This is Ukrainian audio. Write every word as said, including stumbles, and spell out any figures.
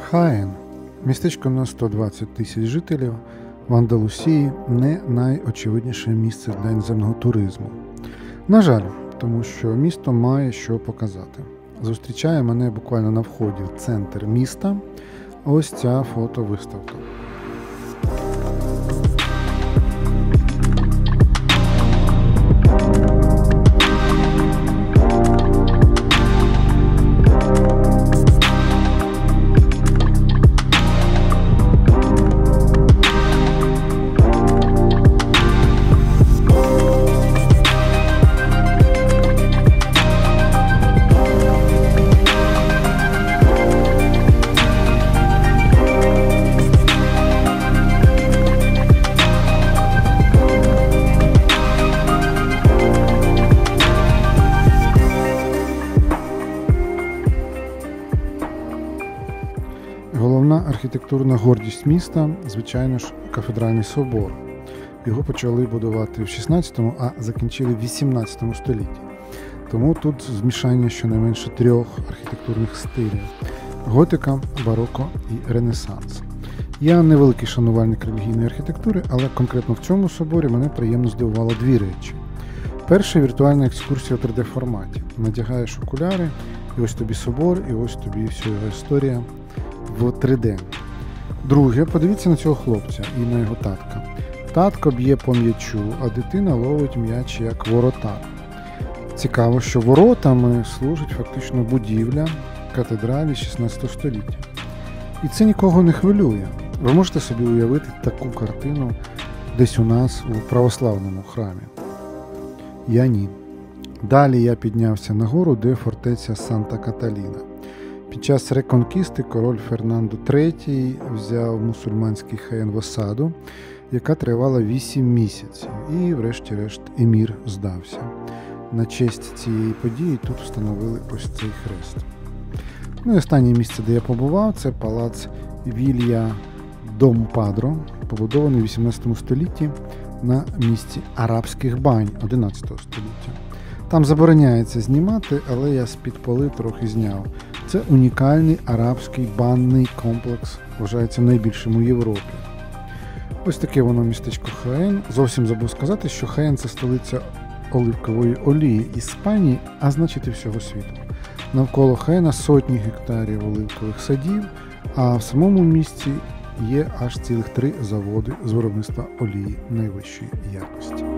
Хаен – містечко на сто двадцять тисяч жителів в Андалусії, не найочевидніше місце для іноземного туризму. На жаль, тому що місто має що показати. Зустрічає мене буквально на вході в центр міста ось ця фотовиставка. Головна архітектурна гордість міста, звичайно ж, кафедральний собор. Його почали будувати в шістнадцятому, а закінчили в вісімнадцятому столітті. Тому тут змішання щонайменше трьох архітектурних стилів – готика, бароко і ренесанс. Я невеликий шанувальник релігійної архітектури, але конкретно в цьому соборі мене приємно здивувало дві речі. Перша – віртуальна екскурсія у три де форматі. Надягаєш окуляри, і ось тобі собор, і ось тобі вся його історія в три де. Друге, подивіться на цього хлопця і на його татка. Татко б'є по м'ячу, а дитина ловить м'яч як воротар. Цікаво, що воротами служить фактично будівля катедралі шістнадцятого століття. І це нікого не хвилює. Ви можете собі уявити таку картину десь у нас у православному храмі? Я ні. Далі я піднявся на гору, де фортеця Санта-Каталіна. Під час реконкісти король Фернандо третій взяв мусульманський Хаен в осаду, яка тривала вісім місяців, і врешті-решт емір здався. На честь цієї події тут встановили ось цей хрест. Ну і останнє місце, де я побував, це палац Вілья Дом Падро, побудований в вісімнадцятому столітті на місці арабських бань одинадцятого століття. Там забороняється знімати, але я з-під поли трохи зняв. Це унікальний арабський банний комплекс, вважається найбільшим у Європі. Ось таке воно містечко Хаен. Зовсім забув сказати, що Хаен – це столиця оливкової олії Іспанії, а значить і всього світу. Навколо Хаена сотні гектарів оливкових садів, а в самому місті є аж цілих три заводи з виробництва олії найвищої якості.